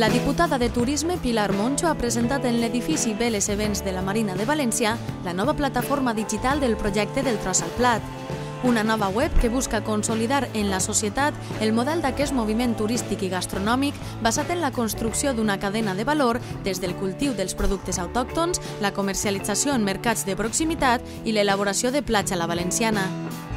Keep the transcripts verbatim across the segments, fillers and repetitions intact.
La diputada de Turisme Pilar Moncho ha presentat en l'edifici Veles Events de la Marina de València la nova plataforma digital del projecte del Tros al Plat. Una nova web que busca consolidar en la societat el model d'aquest moviment turístic i gastronòmic basat en la construcció d'una cadena de valor des del cultiu dels productes autòctons, la comercialització en mercats de proximitat i l'elaboració de plats a la valenciana.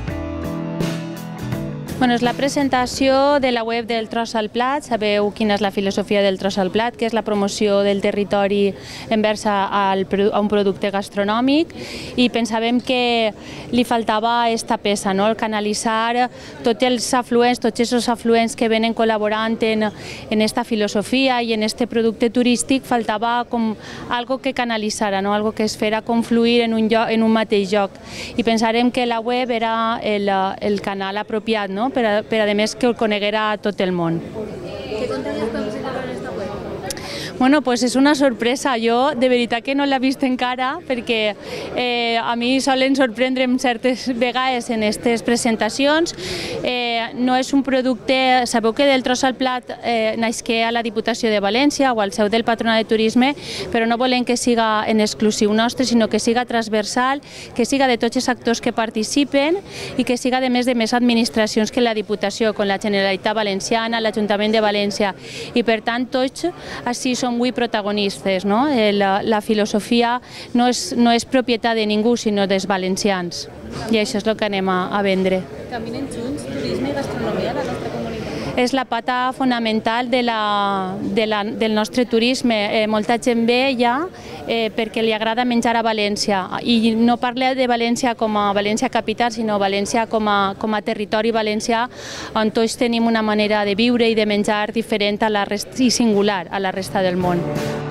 Bueno, és la presentació de la web del Tros al Plat. Sabeu quina és la filosofia del Tros al Plat, que és la promoció del territori envers a un producte gastronòmic, i pensàvem que li faltava aquesta peça, no? El canalitzar tots els afluents, tots aquests afluents que venen col·laborant en aquesta filosofia i en aquest producte turístic, faltava com algo que canalitzara, no? Algo que es fera confluir en un, lloc, en un mateix lloc. I pensàrem que la web era el, el canal apropiat, no? Per a, per a més que ho coneguera tot el món. Què contenidos podemos encontrar en esta web? Bueno, pues és una sorpresa. Jo de veritat que no l'he vist encara, perquè eh, a mi solen sorprendre'm certes vegades en aquestes presentacions. Eh, no és un producte... Sabeu que del Tros al Plat eh, nasqué a la Diputació de València o al seu del Patronat de Turisme, però no volem que siga en exclusiu nostre, sinó que siga transversal, que siga de tots els actors que participen i que siga de més de més administracions que la Diputació, com la Generalitat Valenciana, l'Ajuntament de València. I per tant, tots així som avui protagonistes, no? La, la filosofia no és, no és propietat de ningú, sinó dels valencians. I això és el que anem a, a vendre. Caminen junts, turisme i gastronomia a la nostra comunitat. És la pata fonamental de la, de la, del nostre turisme. Eh, molta gent ve ja eh, perquè li agrada menjar a València. I no parla de València com a València capital, sinó València com a, com a territori valencià, on tots tenim una manera de viure i de menjar diferent a la resta, i singular a la resta del món.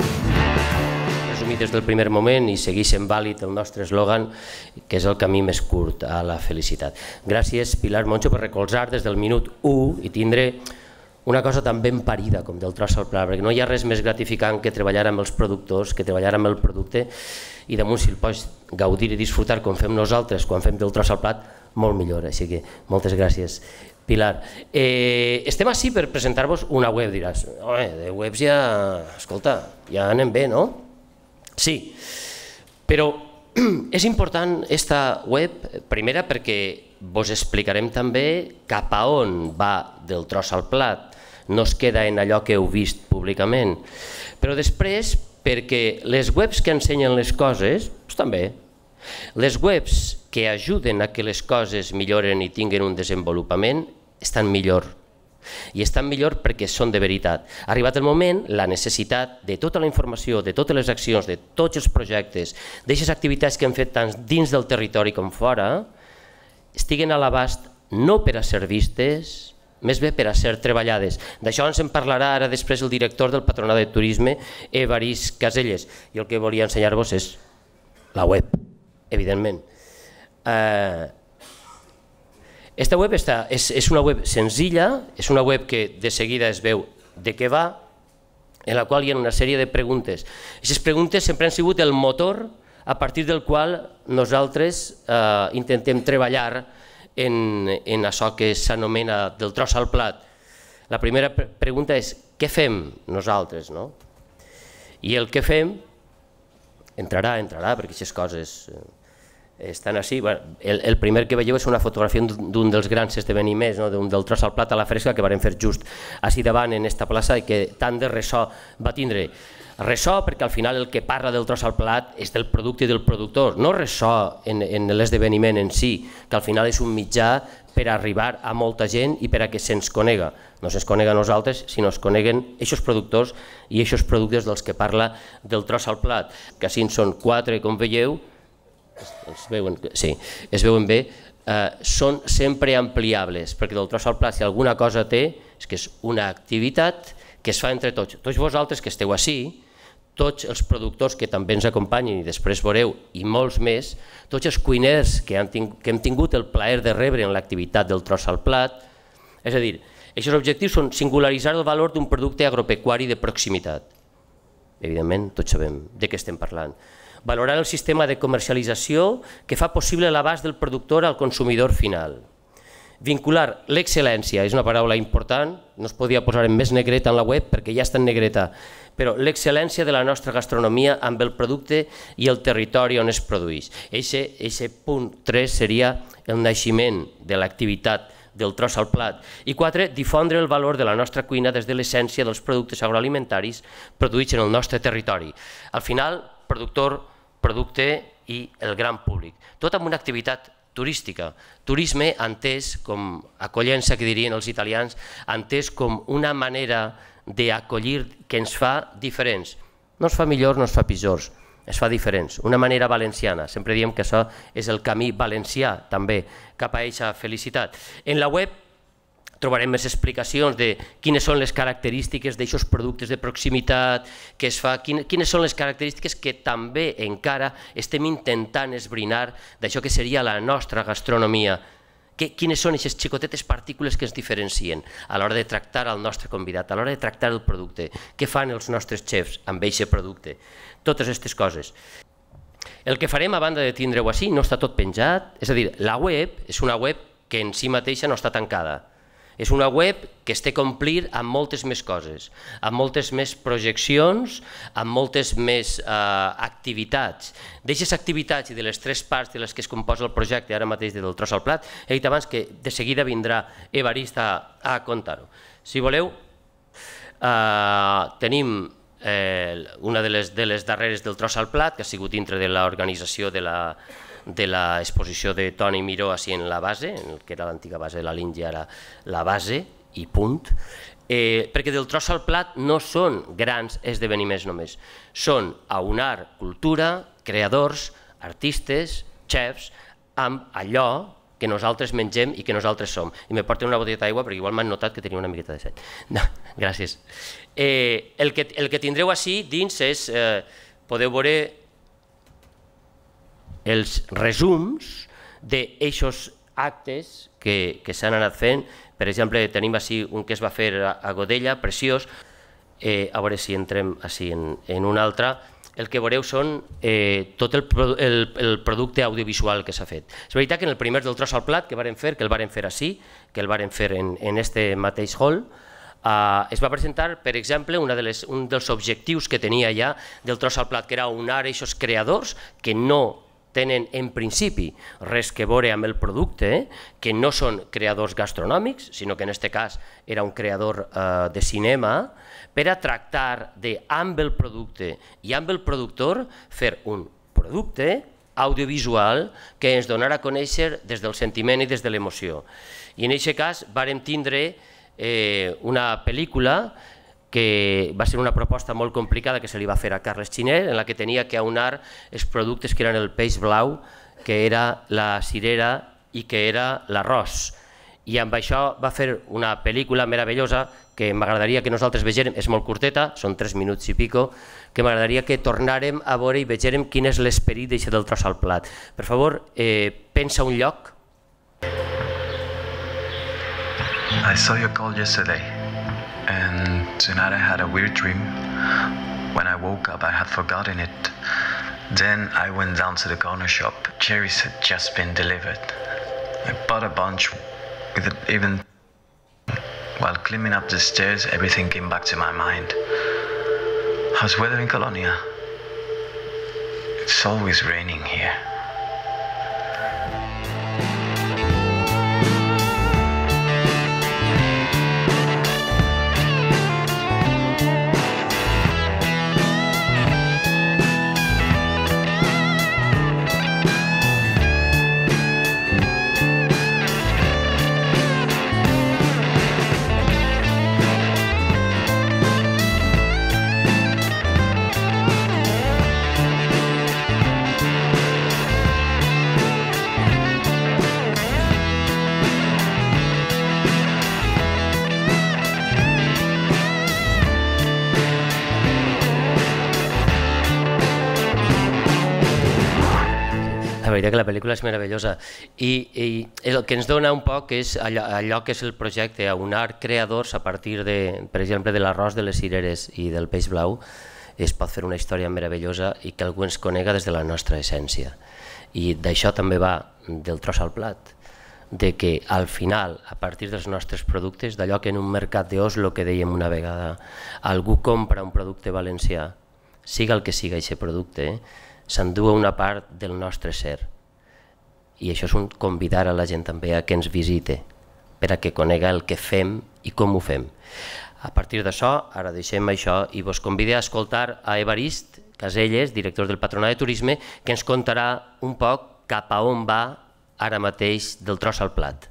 Des del primer moment i segueix sent vàlid el nostre eslògan, que és el camí més curt a la felicitat. Gràcies, Pilar Moncho, per recolzar des del minut u i tindre una cosa tan ben parida com del Tros al Plat, perquè no hi ha res més gratificant que treballar amb els productors, que treballar amb el producte, i damunt si el pots gaudir i disfrutar com fem nosaltres quan fem del Tros al Plat, molt millor. Així que moltes gràcies, Pilar. Eh, estem així per presentar-vos una web, diràs. Home, de webs ja, escolta, ja anem bé, no? Sí, però és important aquesta web, primera perquè vos explicarem també cap a on va del Tros al Plat, no es queda en allò que heu vist públicament, però després perquè les webs que ensenyen les coses, doncs també, les webs que ajuden a que les coses milloren i tinguin un desenvolupament estan millor. I estan millor perquè són de veritat. Ha arribat el moment, la necessitat de tota la informació, de totes les accions, de tots els projectes, d'aquestes activitats que hem fet tant dins del territori com fora, estiguen a l'abast no per a ser vistes, més bé per a ser treballades. D'això ens en parlarà ara després el director del Patronat de Turisme, Evarist Caselles, i el que volia ensenyar-vos és la web, evidentment. Eh... Aquesta web està, és, és una web senzilla, és una web que de seguida es veu de què va, en la qual hi ha una sèrie de preguntes. Aquestes preguntes sempre han sigut el motor a partir del qual nosaltres eh, intentem treballar en, en això que s'anomena del Tros al Plat. La primera pregunta és què fem nosaltres, no? I el que fem entrarà, entrarà, perquè aquestes coses... estan així. El, el primer que veieu és una fotografia d'un dels grans esdeveniments, no? Del Tros al Plat a la fresca que vam fer just així davant en esta plaça i que tant de ressò va tindre. Ressò perquè al final el que parla del Tros al Plat és del producte i del productor, no ressò en, en l'esdeveniment en si, que al final és un mitjà per arribar a molta gent i per a que se'ns conega. No se'ns conega a nosaltres, sinó es coneguen aquests productors i aquests productes dels que parla del Tros al Plat, que així en són quatre, com veieu, es veuen, sí, es veuen bé, eh, són sempre ampliables, perquè del Tros al Plat si alguna cosa té és que és una activitat que es fa entre tots. Tots vosaltres que esteu així, tots els productors que també ens acompanyen i després veureu, i molts més, tots els cuiners que, han ting que hem tingut el plaer de rebre en l'activitat del Tros al Plat, és a dir, aquests objectius són singularitzar el valor d'un producte agropecuari de proximitat. Evidentment, tots sabem de què estem parlant. Valorar el sistema de comercialització que fa possible l'abast del productor al consumidor final. Vincular l'excel·lència, és una paraula important, no es podia posar en més negreta en la web perquè ja està en negreta, però l'excel·lència de la nostra gastronomia amb el producte i el territori on es produeix. Aquest punt tres seria el naixement de l'activitat del tros al plat. I quatre, difondre el valor de la nostra cuina des de l'essència dels productes agroalimentaris produïts en el nostre territori. Al final, productor, producte i el gran públic. Tot amb una activitat turística. Turisme entès com acollència, que dirien els italians, entès com una manera d'acollir que ens fa diferents. No es fa millor, no es fa pitjors, es fa diferents. Una manera valenciana. Sempre diem que això és el camí valencià també cap a aquesta felicitat. En la web trobarem més explicacions de quines són les característiques d'aquests productes de proximitat que es fa, quines són les característiques que també encara estem intentant esbrinar d'això que seria la nostra gastronomia. Quines són aquestes xicotetes partícules que ens diferencien a l'hora de tractar el nostre convidat, a l'hora de tractar el producte, què fan els nostres xefs amb aquest producte, totes aquestes coses. El que farem, a banda de tindre-ho així, no està tot penjat, és a dir, la web és una web que en si mateixa no està tancada. És una web que es té a complir amb moltes més coses, amb moltes més projeccions, amb moltes més activitats. D'aquestes activitats i de les tres parts de les que es composa el projecte, ara mateix del tros al plat, he dit abans que de seguida vindrà Evarist a contar-ho. Si voleu, tenim una de les darreres del tros al plat, que ha sigut dintre de l'organització de la de l'exposició de Toni Miró en la base, que era l'antiga base de la Linge, ara la base i punt, perquè del tros al plat no són grans esdeveniments només, són aunar cultura, creadors, artistes, xefs, amb allò que nosaltres mengem i que nosaltres som. I me porten una botella d'aigua perquè igual m'han notat que tenia una miqueta de set. No, gràcies. El que tindreu així dins és, podeu veure els resums d'eixos actes que s'han anat fent. Per exemple, tenim així un que es va fer a Godella, preciós, a veure si entrem així en un altre. El que veureu són tot el producte audiovisual que s'ha fet. És veritat que en el primer del tros al plat que varen fer, que el varen fer així, que el varen fer en este mateix hall, es va presentar, per exemple, un dels objectius que tenia ja del tros al plat, que era unar aquests creadors que no tenen en principi res que veure amb el producte, que no són creadors gastronòmics, sinó que en aquest cas era un creador de cinema, per a tractar de, amb el producte i amb el productor, fer un producte audiovisual que ens donarà a conèixer des del sentiment i des de l'emoció. I en aquest cas vàrem tindre una pel·lícula que va ser una proposta molt complicada que se li va fer a Carles Xiner, en la que tenia que aunar els productes que eren el peix blau, que era la cirera i que era l'arròs. I amb això va fer una pel·lícula meravellosa que m'agradaria que nosaltres vegérem, és molt curteta, són tres minuts i pico, que m'agradaria que tornàrem a veure i vegérem quin és l'esperit d'això del tros al plat. Per favor, pensa un lloc. I saw your call yesterday. And tonight I had a weird dream. When I woke up, I had forgotten it. Then I went down to the corner shop. Cherries had just been delivered. I bought a bunch with it even. While climbing up the stairs, everything came back to my mind. How's weather in Colonia? It's always raining here. La veritat que la pel·lícula és meravellosa i el que ens dona un poc és allò que és el projecte, aunar creadors a partir de, per exemple, de l'arròs, de les cireres i del peix blau. Es pot fer una història meravellosa i que algú ens conega des de la nostra essència. I d'això també va del tros al plat. de que al final, a partir dels nostres productes, d'allò que en un mercat d'Oslo, que dèiem una vegada, algú compra un producte valencià, siga el que siga aquest producte, eh, s'endú una part del nostre ser. I això és un convidar a la gent també a que ens visite, per a que conega el que fem i com ho fem. A partir d'això, ara deixem això i vos convido a escoltar a Evarist Caselles, director del Patronat de Turisme, que ens contarà un poc cap a on va ara mateix del tros al plat.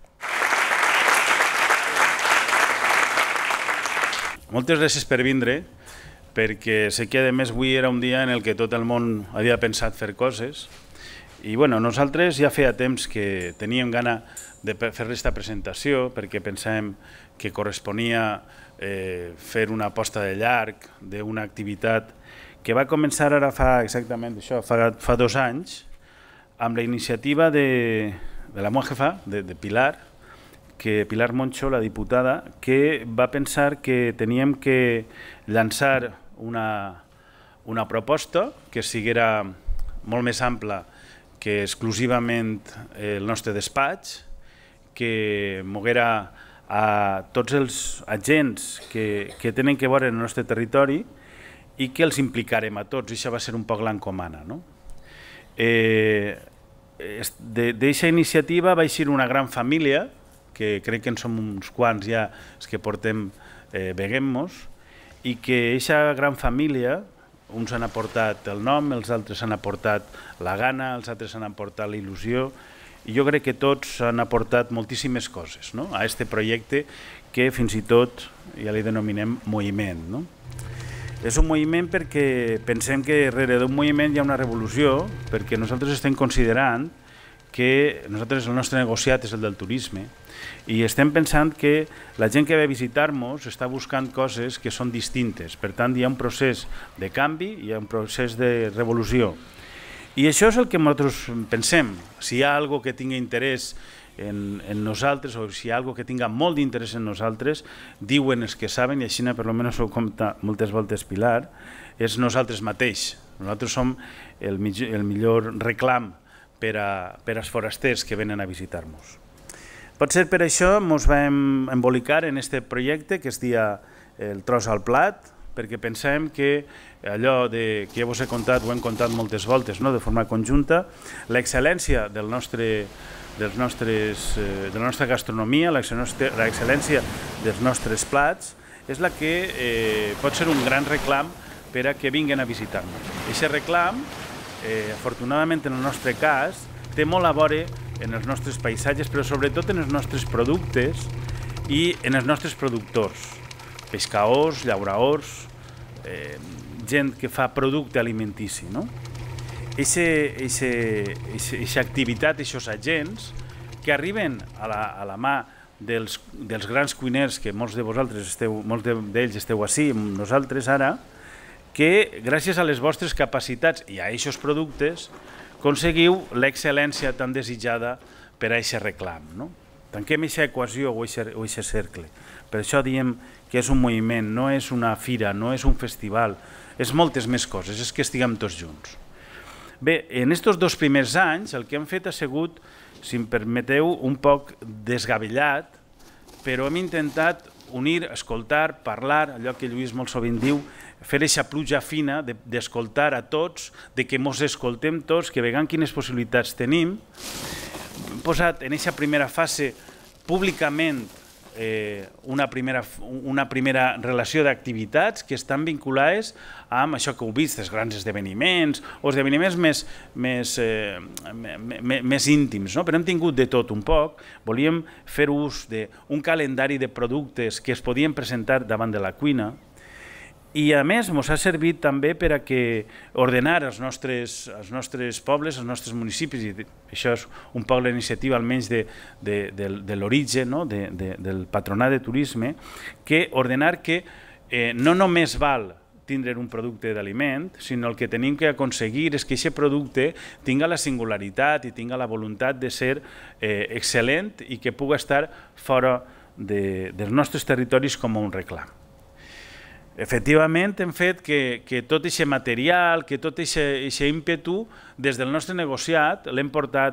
Moltes gràcies per vindre, perquè sé que a més avui era un dia en el que tot el món havia pensat fer coses i bueno, nosaltres ja feia temps que teníem gana de fer aquesta presentació perquè pensàvem que corresponia eh, fer una aposta de llarg d'una activitat que va començar ara fa exactament això, fa, fa dos anys, amb la iniciativa de, de la meva jefa, de, de Pilar, que Pilar Moncho, la diputada, que va pensar que teníem que llançar una, una proposta que siguera molt més ampla que exclusivament el nostre despatx, que moguera a tots els agents que, que tenen que veure en el nostre territori i que els implicarem a tots, i això va ser un poc l'encomana. No? Eh, D'aquesta iniciativa va eixir una gran família, que crec que en som uns quants ja els que portem eh, veguem-nos, i que aquesta gran família, uns han aportat el nom, els altres han aportat la gana, els altres han aportat la il·lusió, i jo crec que tots han aportat moltíssimes coses, no? A aquest projecte que fins i tot ja li denominem moviment. No? És un moviment perquè pensem que darrere d'un moviment hi ha una revolució, perquè nosaltres estem considerant que nosaltres el nostre negociat és el del turisme i estem pensant que la gent que ve a visitar-nos està buscant coses que són distintes. Per tant, hi ha un procés de canvi, hi ha un procés de revolució. I això és el que nosaltres pensem. Si hi ha alguna cosa que tingui interès en, en nosaltres o si hi ha alguna cosa que tinga molt d'interès en nosaltres, diuen els que saben, i així per almenys ho compta moltes voltes Pilar, és nosaltres mateix. Nosaltres som el millor, el millor reclam per, a, per als forasters que venen a visitar-nos. Pot ser per això ens vam embolicar en aquest projecte que es dia el tros al plat, perquè pensem que allò de, que ja vos he contat, ho hem contat moltes voltes, no? De forma conjunta, l'excel·lència del nostre, dels nostres, eh, de la nostra gastronomia, l'excel·lència dels nostres plats, és la que eh, pot ser un gran reclam per a que vinguin a visitar-nos. Aquest reclam, eh, afortunadament en el nostre cas, té molt a veure en els nostres paisatges, però sobretot en els nostres productes i en els nostres productors, pescadors, llauraors, eh, gent que fa producte alimentici. No? Aquesta activitat, aquests agents que arriben a la, a la mà dels, dels grans cuiners, que molts de vosaltres esteu, molts d'ells esteu així, amb nosaltres ara, que gràcies a les vostres capacitats i a aquests productes aconseguiu l'excel·lència tan desitjada per a aquest reclam. No? Tanquem aquesta equació o aquest cercle. Per això diem que és un moviment, no és una fira, no és un festival, és moltes més coses, és que estiguem tots junts. Bé, en aquests dos primers anys el que hem fet ha sigut, si em permeteu, un poc desgavellat, però hem intentat unir, escoltar, parlar, allò que Lluís molt sovint diu, fer aquesta pluja fina d'escoltar a tots, de que ens escoltem tots, que vegem quines possibilitats tenim. Hem posat en aquesta primera fase públicament una primera, una primera relació d'activitats que estan vinculades amb això que heu vist, els grans esdeveniments o esdeveniments més, més, eh, més íntims, no? Però hem tingut de tot un poc. Volíem fer ús d'un calendari de productes que es podien presentar davant de la cuina i a més ens ha servit també per a que ordenar els nostres, els nostres pobles, els nostres municipis, i això és un poc la iniciativa almenys de, de, de, de l'origen, no? de, de, del Patronat de Turisme, que ordenar que eh, no només val tindre un producte d'aliment, sinó el que tenim que aconseguir és que aquest producte tinga la singularitat i tinga la voluntat de ser eh, excel·lent i que pugui estar fora de, dels nostres territoris com un reclam. Efectivament, hem fet que, que tot aquest material, que tot aquest ímpetu, des del nostre negociat, l'hem portat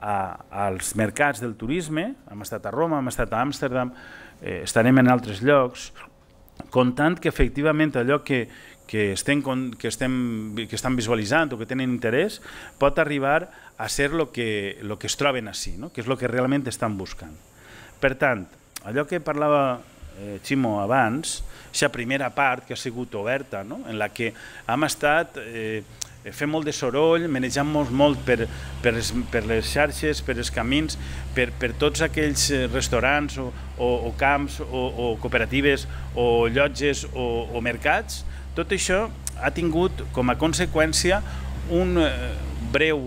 als mercats del turisme, hem estat a Roma, hem estat a Amsterdam, estarem en altres llocs, comptant que efectivament allò que que estem, que, estem, que estan visualitzant o que tenen interès, pot arribar a ser el que, lo que es troben així, no? Que és el que realment estan buscant. Per tant, allò que parlava eh, Ximo abans, aquesta primera part que ha sigut oberta, no? En la que hem estat eh, fent molt de soroll, manejant-nos molt per, per, les, per les xarxes, per els camins, per, per tots aquells restaurants o, o, o camps o, o cooperatives o llotges o, o mercats. Tot això ha tingut com a conseqüència un breu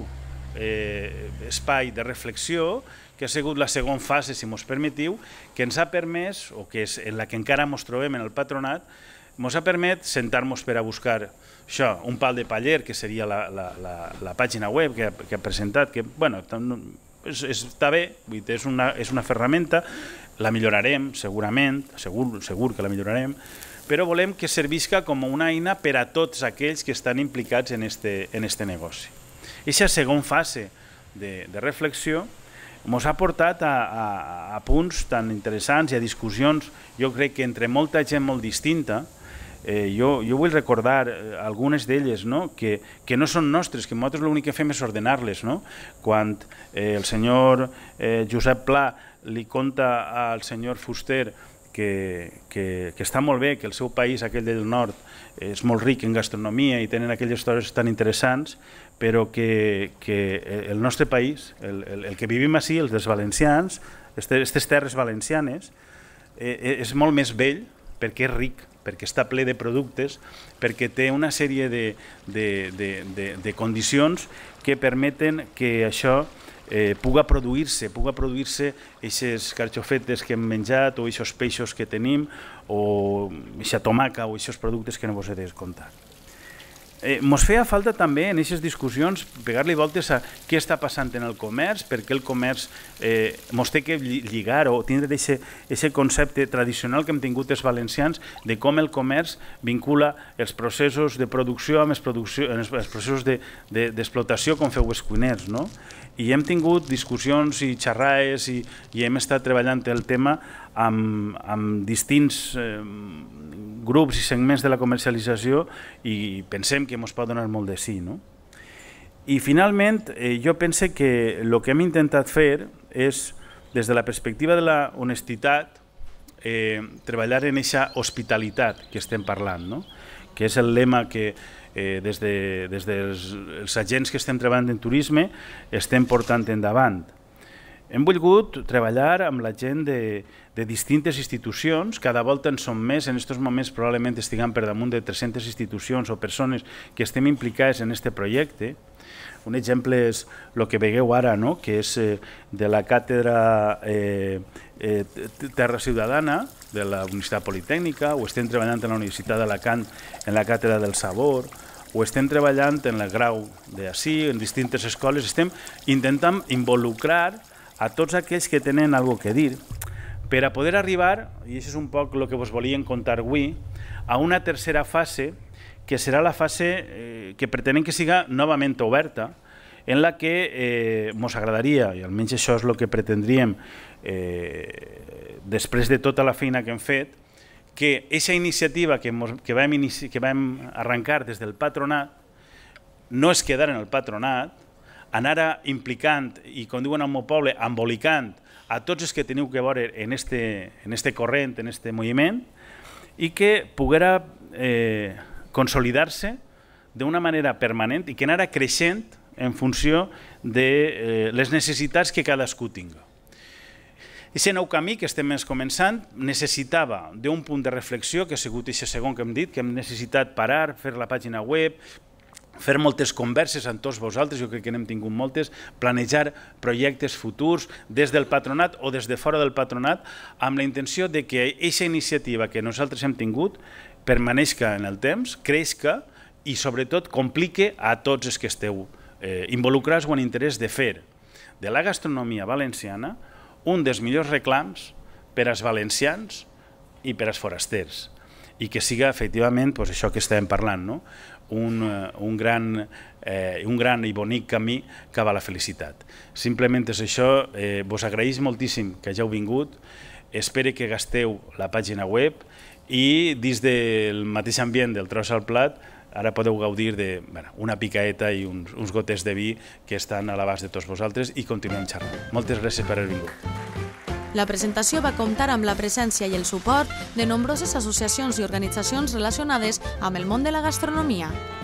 eh, espai de reflexió que ha sigut la segona fase, si mos permetiu, que ens ha permès, o que és en la que encara ens trobem en el patronat, ens ha permès sentar-nos per a buscar això, un pal de paller, que seria la, la, la, la pàgina web que ha, que ha presentat, que bueno, és, està bé, és una, és una ferramenta, la millorarem segurament, segur, segur que la millorarem, però volem que servisca com una eina per a tots aquells que estan implicats en este, en este negoci. Aquesta segona fase de, de reflexió ens ha portat a, a, a punts tan interessants i a discussions, jo crec que entre molta gent molt distinta. Eh, jo, jo vull recordar algunes d'elles, no? que, que no són nostres, que nosaltres l'únic que fem és ordenar-les. No? Quan eh, el senyor eh, Josep Pla li conta al senyor Fuster Que, que, que està molt bé, que el seu país, aquell del nord, és molt ric en gastronomia i tenen aquelles històries tan interessants, però que, que el nostre país, el, el, el que vivim així, els dels valencians, aquestes terres valencianes, eh, és molt més vell perquè és ric, perquè està ple de productes, perquè té una sèrie de, de, de, de, de condicions que permeten que això Eh, puga produir-se, puga produir-se aquestes carxofetes que hem menjat o aquests peixos que tenim o aquesta tomaca o aquests productes que no vos he de contar. Eh, mos feia falta també en aquestes discussions pegar-li voltes a què està passant en el comerç, perquè el comerç eh, mos té que lligar o tindre aquest concepte tradicional que hem tingut els valencians de com el comerç vincula els processos de producció amb els, producció, els processos d'explotació de, de, com feu els cuiners. No? I hem tingut discussions i xerraes i, i hem estat treballant el tema amb, amb distints eh, grups i segments de la comercialització i pensem que ens pot donar molt de sí. No? I finalment eh, jo pense que el que hem intentat fer és, des de la perspectiva de la honestitat, eh, treballar en aquesta hospitalitat que estem parlant, no? Que és el lema que eh, des, de, des dels els agents que estem treballant en turisme estem portant endavant. Hem volgut treballar amb la gent de, de distintes institucions, cada volta en som més, en aquests moments probablement estiguem per damunt de tres-centes institucions o persones que estem implicades en aquest projecte. Un exemple és el que veieu ara, no? Que és eh, de la càtedra eh, eh, Terra Ciutadana de la Universitat Politècnica, o estem treballant en la Universitat d'Alacant en la càtedra del Sabor, o estem treballant en el grau d'ací, en distintes escoles, estem intentant involucrar a tots aquells que tenen alguna cosa a dir per a poder arribar, i això és un poc el que vos volíem contar avui, a una tercera fase que serà la fase eh, que pretenem que siga novament oberta, en la que eh, ens agradaria, i almenys això és el que pretendríem eh, després de tota la feina que hem fet, que aquesta iniciativa que, mos, que, vam inici, que vam arrencar des del patronat no es quedar en el patronat, anar implicant i, com diuen al meu poble, embolicant a tots els que teniu que veure en este, en este corrent, en este moviment, i que poguera eh, consolidar-se d'una manera permanent i que anara creixent en funció de eh, les necessitats que cadascú tinga. Aquest nou camí que estem començant necessitava d'un punt de reflexió, que ha sigut aquest segon que hem dit, que hem necessitat parar, fer la pàgina web, fer moltes converses amb tots vosaltres, jo crec que n'hem tingut moltes, planejar projectes futurs des del patronat o des de fora del patronat, amb la intenció de que aquesta iniciativa que nosaltres hem tingut permaneixca en el temps, creixca i sobretot complique a tots els que esteu eh, involucrats o en interès de fer de la gastronomia valenciana un dels millors reclams per als valencians i per als forasters, i que siga efectivament doncs, això que estàvem parlant, no? un, un, gran, eh, un gran i bonic camí cap a la felicitat. Simplement és això, eh, vos agraïs moltíssim que hàgiu vingut, espero que gasteu la pàgina web i dins del mateix ambient del Tros al Plat ara podeu gaudir d'una picaeta i uns, uns gotes de vi que estan a l'abast de tots vosaltres i continuem xerrant. Moltes gràcies per haver vingut. La presentació va comptar amb la presència i el suport de nombroses associacions i organitzacions relacionades amb el món de la gastronomia.